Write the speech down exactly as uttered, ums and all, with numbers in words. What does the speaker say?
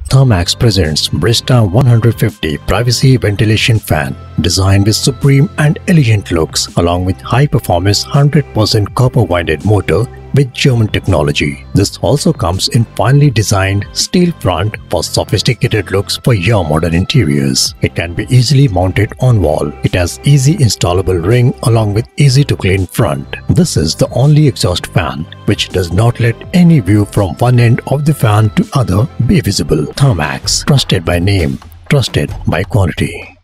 Thermax presents Brista one hundred fifty Privacy Ventilation Fan, designed with supreme and elegant looks along with high-performance one hundred percent copper-winded motor with German technology. This also comes in finely designed steel front for sophisticated looks for your modern interiors. It can be easily mounted on wall. It has easy installable ring along with easy to clean front. This is the only exhaust fan which does not let any view from one end of the fan to other be visible. Thermax, trusted by name, trusted by quality.